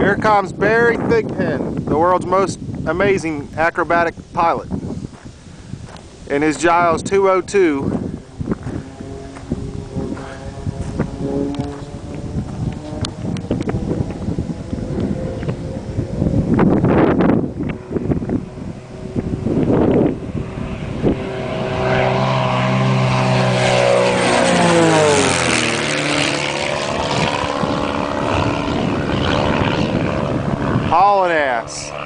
Here comes Barry Thigpen, the world's most amazing acrobatic pilot, in his Giles 202. Hauling ass.